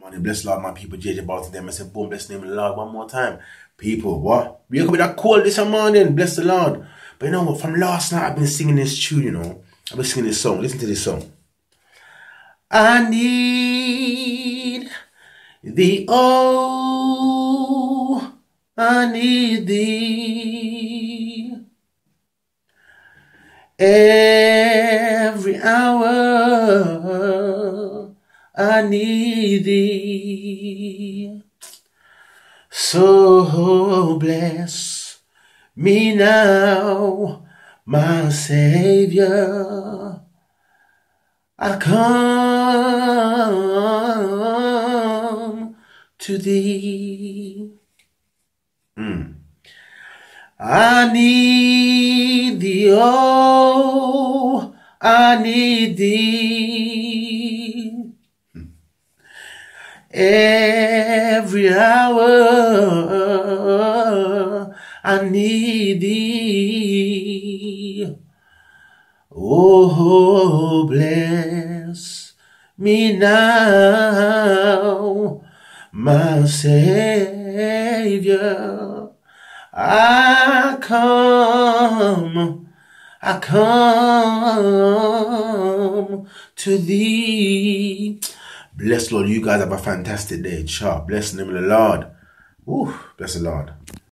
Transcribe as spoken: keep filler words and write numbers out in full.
Morning, bless Lord, my people. J J about them. I said, boom, bless the name of the Lord one more time. People, what? We could be that cold this morning, bless the Lord. But you know what? From last night, I've been singing this tune, you know. I've been singing this song. Listen to this song. I need thee, oh, I need thee. Every hour I need thee. So bless me now, my Savior. I come to thee. Mm. I need thee, oh, I need thee. Every hour I need thee. Oh, bless me now, my Savior. I come, I come to thee. Bless Lord, you guys have a fantastic day. Sharp. Bless the name of the Lord. Ooh, bless the Lord.